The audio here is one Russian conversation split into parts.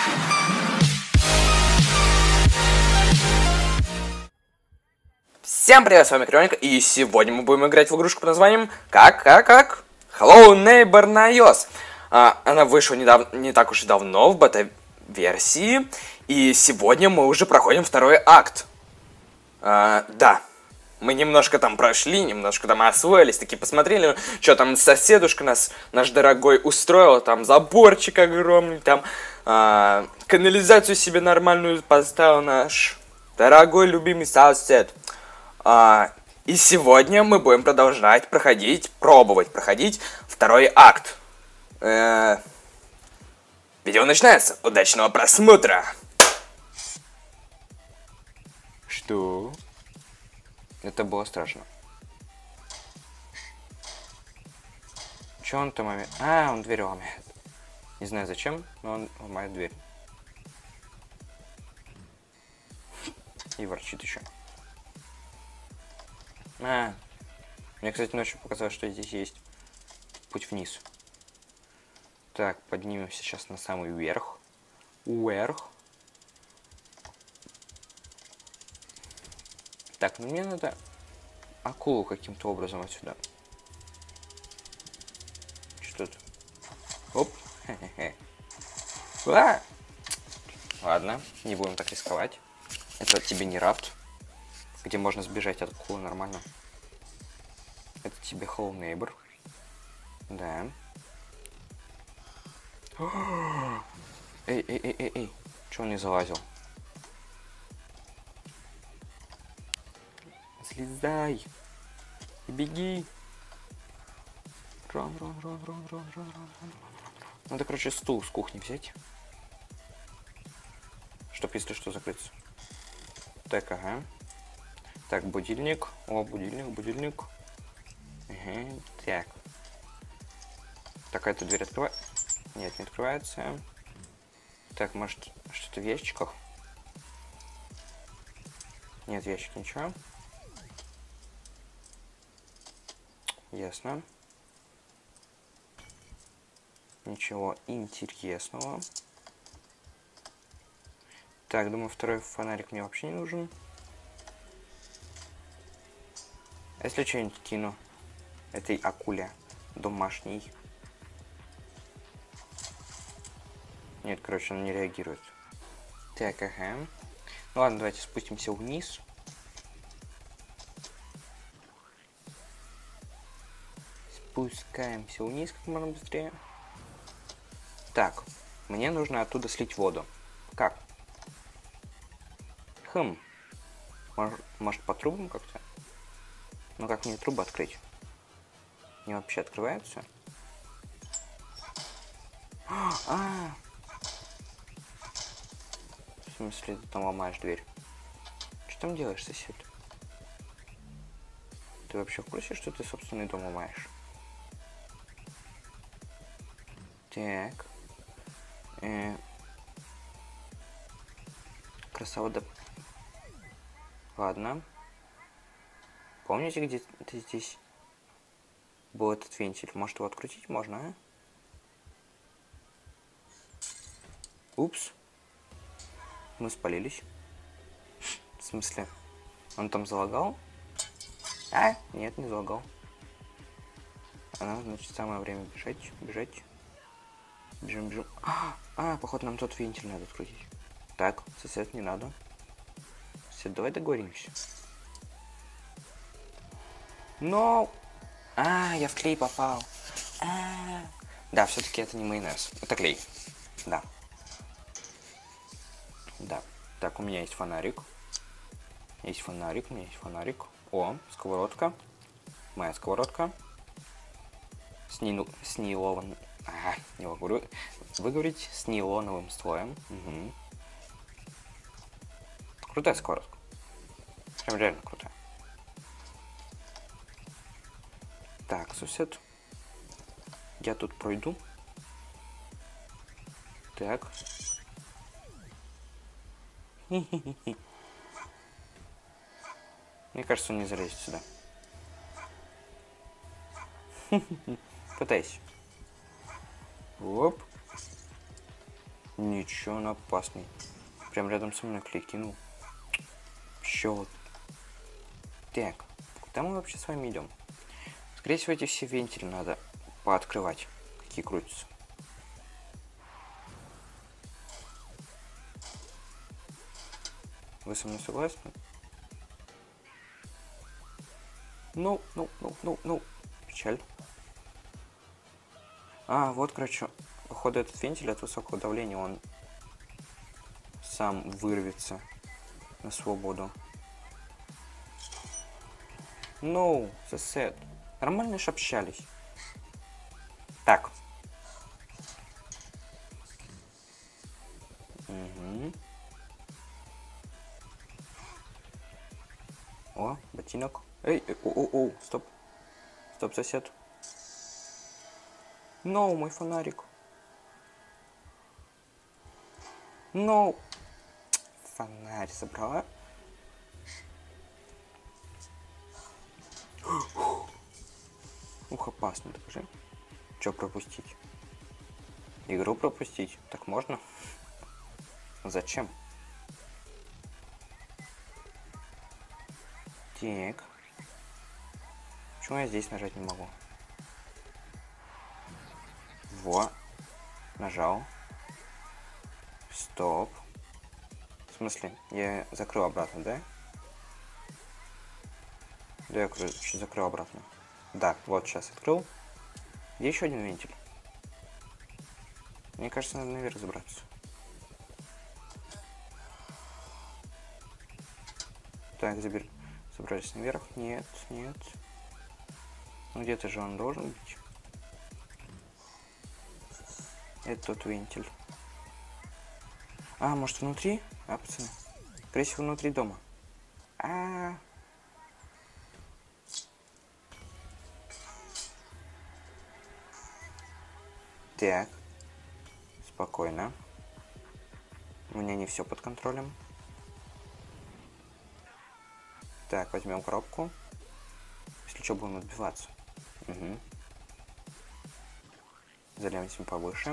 Всем привет, с вами Крёник, и сегодня мы будем играть в игрушку под названием Hello Neighbor на iOS. Она вышла не так уж и давно в бета-версии, и сегодня мы уже проходим второй акт. Да, мы немножко там прошли, немножко там освоились, таки посмотрели, что там соседушка наш дорогой устроил, там заборчик огромный, там канализацию себе нормальную поставил наш дорогой любимый сосед. И сегодня мы будем продолжать пробовать проходить второй акт. Видео начинается. Удачного просмотра! Что? Это было страшно. Че он там ломает? Он дверь ломает. Не знаю зачем, но он ломает дверь. И ворчит еще. Мне, кстати, ночью показалось, что здесь есть путь вниз. Так, поднимемся сейчас на самый верх. Так, мне надо акулу каким-то образом отсюда. Что тут? Оп. Ладно, не будем так рисковать. Это тебе не рафт, где можно сбежать от акулы нормально. Это тебе Hello Neighbor. Да. Эй. Чё он не залазил? Слезай. И беги. Рон. Надо, короче, стул с кухни взять. Чтоб, если что, закрыться. Так, ага. Так, будильник. О, будильник. Ага, так. Так, эта дверь открывается? Нет, не открывается. Так, может, что-то в ящиках? Нет, в ящике ничего. Ясно. Ничего интересного. Так, думаю, второй фонарик мне вообще не нужен. А если что-нибудь кину этой акуле домашней? Нет, короче, он не реагирует. Так, ага. Ну ладно, давайте спустимся вниз. Спускаемся вниз как можно быстрее. Так, мне нужно оттуда слить воду. Как? Может по трубам как-то? Ну как мне трубы открыть? Они вообще открываются? В смысле, ты там ломаешь дверь? Что там делаешь, сосед? Ты вообще в курсе, что ты собственный дом ломаешь? Так. Красава, да. Ладно. Помните, где-то здесь был этот вентиль? Может, его открутить можно, а? Упс. Мы спалились. В смысле? Он там залагал? Нет, не залагал. Значит, самое время бежать. Бежим. Походу, нам тот вентиль надо открутить. Так, сосед, не надо. Сосед, давай договоримся. Но... я в клей попал. Да, все-таки это не майонез. Это клей. Да. Так, у меня есть фонарик. У меня есть фонарик. О, сковородка. Моя сковородка. С нейлоновым... не могу выговорить. С нейлоновым слоем. Угу. Крутая сковородка. Прям реально крутая. Так, сосед. Я тут пройду. Так. Мне кажется, он не залезет сюда. Пытайся. Оп. Ничего, он опасный. Прям рядом со мной клей кинул. Щёлк. Так, куда мы вообще с вами идем? Скорее всего, эти все вентили надо пооткрывать, какие крутятся. Вы со мной согласны? Ну. Печаль. А, вот, короче, походу этот вентиль от высокого давления, он сам вырвется на свободу. No, the set. Нормально ж общались. Так. Угу. О, ботинок. Эй, оу, стоп. Стоп, сосед. No, мой фонарик. No. Фонарь забрала. Ух, опасно, покажи. Чё пропустить? Игру пропустить? Так можно? Зачем? Так. Почему я здесь нажать не могу? Во. Нажал. Стоп. В смысле? Я закрыл обратно, да? Да, я закрыл обратно. Да, вот сейчас открыл. Где еще один вентиль? Мне кажется, надо наверх забраться. Так, забрались наверх. Нет. Ну где-то же он должен быть. Это тот вентиль. А, может внутри? А, пацаны. Скорее всего, внутри дома. Так. Спокойно. У меня не все под контролем. Так, возьмем коробку. Если что, будем отбиваться. Угу. Залезем повыше.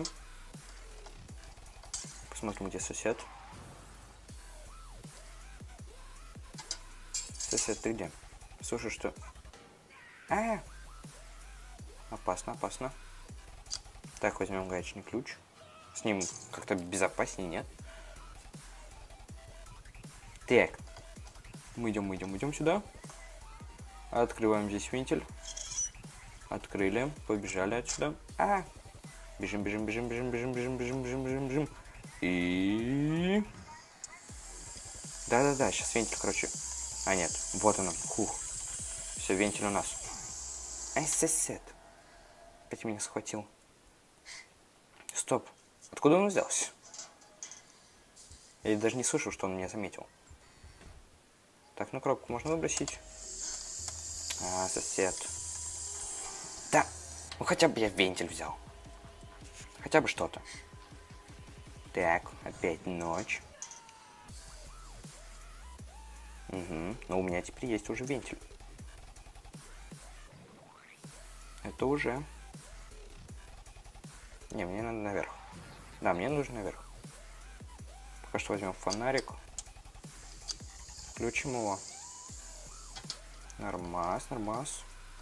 Посмотрим, где сосед. Сосед, ты где? Слушай, что... Опасно. Так, возьмем гаечный ключ. С ним как-то безопаснее, нет? Так. Мы идем сюда. Открываем здесь вентиль. Открыли. Побежали отсюда. Бежим. И... Да, сейчас вентиль, короче. А, нет. Вот он. Хух. Все, вентиль у нас. Сосед. Опять меня схватил. Стоп. Откуда он взялся? Я даже не слышал, что он меня заметил. Так, ну коробку можно выбросить. Сосед. Да. Ну хотя бы я вентиль взял. Хотя бы что-то. Так, опять ночь. Угу. Но у меня теперь есть уже вентиль. Это уже... Не, мне надо наверх. Да, мне нужно наверх. Пока что возьмем фонарик. Включим его. Нормас.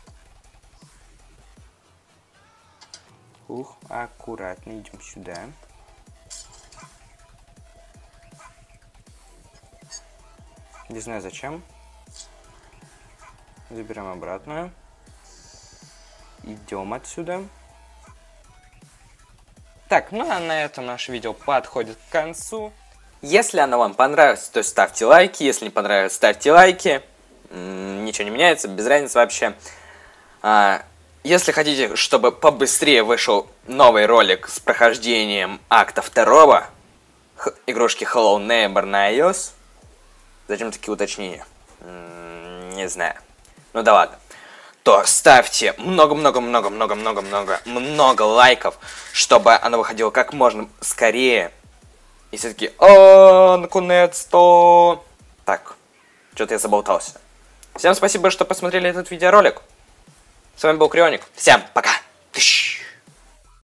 Ух, аккуратно идем сюда. Не знаю зачем. Забираем обратно. Идем отсюда. Так, ну а на этом наше видео подходит к концу. Если оно вам понравилось, то ставьте лайки. Если не понравилось, ставьте лайки. Ничего не меняется, без разницы вообще. Если хотите, чтобы побыстрее вышел новый ролик с прохождением акта 2 игрушки Hello Neighbor на iOS. Зачем такие уточнения? Не знаю. Ну да ладно. То ставьте много лайков, чтобы оно выходило как можно скорее. И все таки наконец-то. Так, что-то я заболтался. Всем спасибо, что посмотрели этот видеоролик. С вами был Крионик. Всем пока.